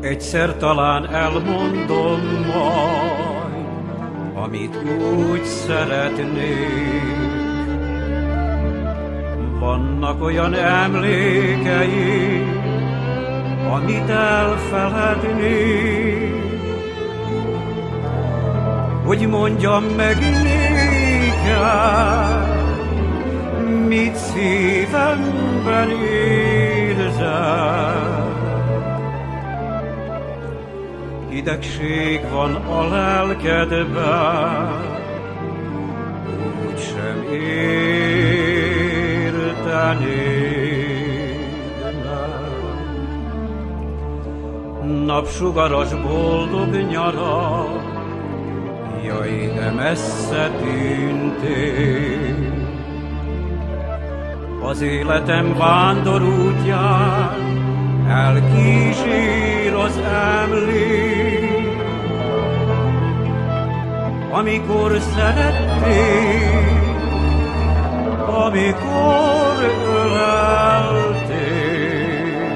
Egyszer talán elmondom majd, amit úgy szeretnék. Vannak olyan emlékeim, amit elfelednék. Hogy mondjam meg néked, mit szívemben érzem. Hidegség van a lelkedben, úgysem értenéd meg. Napsugaras boldog nyarak, jaj, de messze tűntél. Az életem vándorútján elkísér az emlék. Amikor szerettél, amikor öleltél,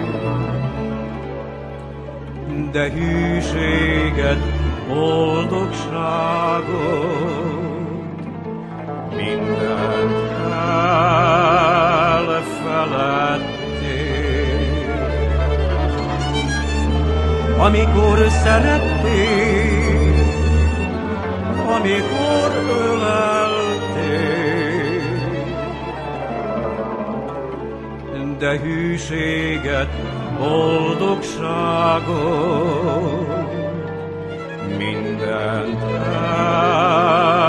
de hűséget, boldogságot mindent elfeledtél. Amikor szerettél, amikor öleltél, de hűséget, boldogságot mindent